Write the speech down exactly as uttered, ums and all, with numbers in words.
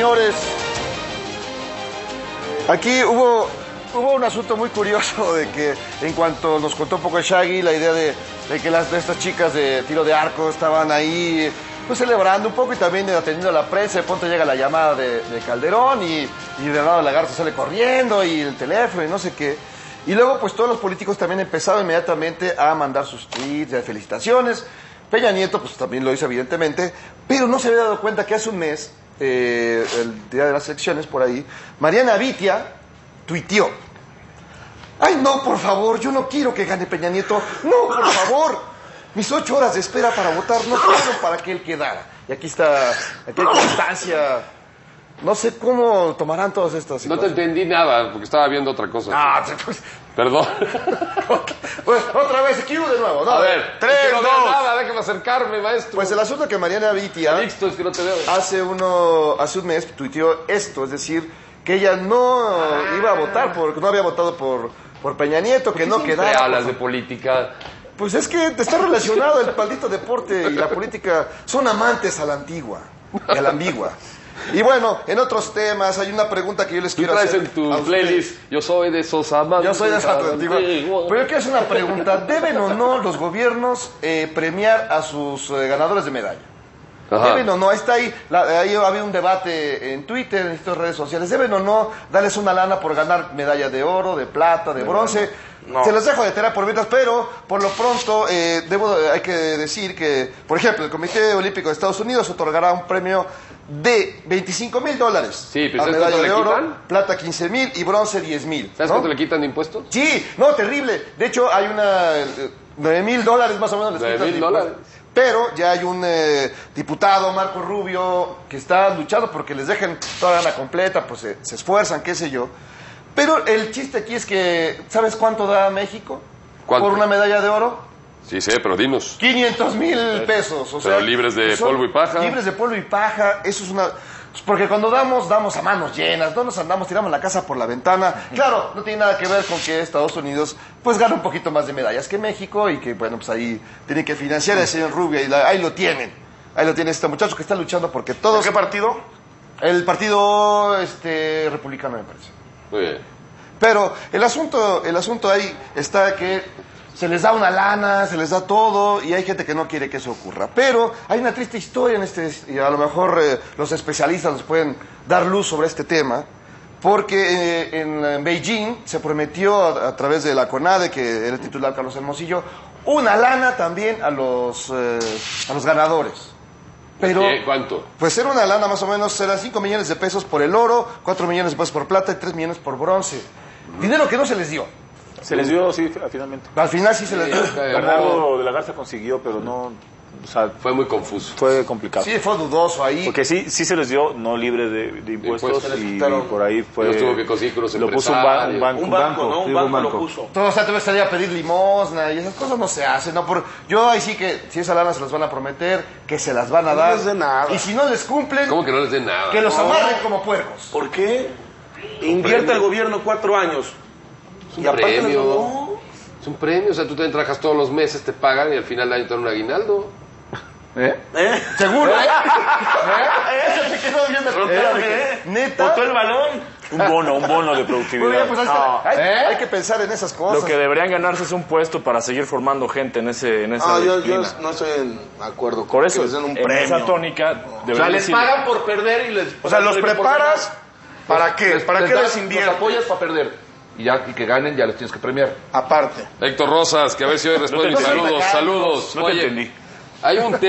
señores, aquí hubo, hubo un asunto muy curioso de que en cuanto nos contó un poco el Shaggy, la idea de, de que las, de estas chicas de tiro de arco estaban ahí pues celebrando un poco y también atendiendo a la prensa. De pronto llega la llamada de, de Calderón y, y de lado Lagarto sale corriendo y el teléfono y no sé qué. Y luego pues todos los políticos también empezaron inmediatamente a mandar sus tweets de felicitaciones. Peña Nieto pues también lo hizo evidentemente, pero no se había dado cuenta que hace un mes, eh, el día de las elecciones por ahí, Mariana Vitia tuiteó: ay no, por favor, yo no quiero que gane Peña Nieto, no, por favor. Mis ocho horas de espera para votar no fueron para que él quedara. Y aquí está, aquí hay constancia. No sé cómo tomarán todas estas situaciones. No te entendí nada, porque estaba viendo otra cosa. Ah, pues... Perdón. Pues, otra vez, aquí de nuevo, ¿no? A ver, tres, es que no dos. veo nada, déjame acercarme, maestro. Pues el asunto es que Mariana Vitia Calixto, es que no te veo. hace, uno, hace un mes tuiteó esto, es decir, que ella no ah. iba a votar, por, no había votado por, por Peña Nieto, que no quedara. Hablas de política... Pues es que te está relacionado el maldito deporte y la política. Son amantes a la antigua y a la ambigua. Y bueno, en otros temas hay una pregunta que yo les Tú quiero traes hacer. en tu playlist, yo soy de esos amantes. Yo soy de esa antigua. Pero yo quiero hacer una pregunta. ¿Deben o no los gobiernos eh, premiar a sus eh, ganadores de medalla? Ajá. ¿Deben o no? Está ahí, la, ahí había un debate en Twitter, en estas redes sociales. ¿Deben o no darles una lana por ganar medalla de oro, de plata, de bronce? No. Se los dejo de tarea por mientras, pero por lo pronto eh, debo, hay que decir que, por ejemplo, el Comité Olímpico de Estados Unidos otorgará un premio de veinticinco mil dólares sí, a medalla de oro, quitan? plata quince mil y bronce diez mil. ¿Sabes ¿no? cuánto le quitan de impuestos? Sí, no, terrible. De hecho, hay una nueve mil dólares más o menos. nueve mil dólares. Pero ya hay un eh, diputado, Marco Rubio, que está luchando porque les dejen toda la gana completa, pues se, se esfuerzan, qué sé yo. Pero el chiste aquí es que, ¿sabes cuánto da México? ¿Cuánto? Por una medalla de oro. Sí, sé, pero dinos. quinientos mil pesos. O pero sea, libres de polvo y paja. Libres de polvo y paja, eso es una... Porque cuando damos, damos a manos llenas, no nos andamos, tiramos la casa por la ventana. Claro, no tiene nada que ver con que Estados Unidos pues gana un poquito más de medallas que México y que, bueno, pues ahí tienen que financiar al señor Rubio y la, ahí lo tienen. Ahí lo tiene este muchacho que está luchando porque todos... ¿Qué partido? El partido este republicano, me parece. Muy bien. Pero el asunto, el asunto ahí está que se les da una lana, se les da todo y hay gente que no quiere que eso ocurra. Pero hay una triste historia en este, y a lo mejor eh, los especialistas nos pueden dar luz sobre este tema, porque eh, en, en Beijing se prometió a, a través de la CONADE, que era el titular Carlos Hermosillo, una lana también a los, eh, a los ganadores. Pero, ¿qué? ¿Cuánto? Pues era una lana más o menos, eran cinco millones de pesos por el oro, cuatro millones de pesos por plata y tres millones por bronce. Dinero que no se les dio. Se les dio, sí, finalmente. Al final sí se les dio. Bernardo de la Garza consiguió, pero no... O sea, fue muy confuso. Fue complicado. Sí, fue dudoso ahí. Porque sí, sí se les dio, no libre de, de impuestos, impuestos y por ahí fue... Los tuvo que conseguir con los lo puso un, ba un banco. Un banco, ¿no? Un banco, banco lo puso. Todo, o sea, te vas a salir a pedir limosna y esas cosas no se hacen, ¿no? Por, yo ahí sí que, si esa lana se las van a prometer, que se las van a no dar. No les den nada. Y si no les cumplen... ¿Cómo que no les den nada? Que los no. amarren como puercos. ¿Por qué? Invierte el gobierno cuatro años. Es un y aparte premio. Les... No. Es un premio, o sea, tú te trabajas todos los meses, te pagan y al final del año te dan un aguinaldo. ¿Eh? ¿Eh? ¿Seguro? ¿Eh? ¿Eh? Se quedó viendo ¿Eh? ¿Neta? ¿Botó el balón? Un bono, un bono de productividad. Muy bien, pues ahí está. No. hay, ¿Eh? hay que pensar en esas cosas. Lo que deberían ganarse es un puesto para seguir formando gente en ese en esa Ah, yo, yo disciplina. no estoy en acuerdo con Por eso, que les den un en premio. esa tónica O sea, les decir, pagan por perder y les... O sea, los preparas... ¿Para qué? Les, ¿Para les qué das, les inviertes? Los apoyas para perder. Y ya y que ganen, ya los tienes que premiar. Aparte. Héctor Rosas, que a ver si hoy responde. No te Saludos, entendí. saludos. No te Oye, entendí. hay un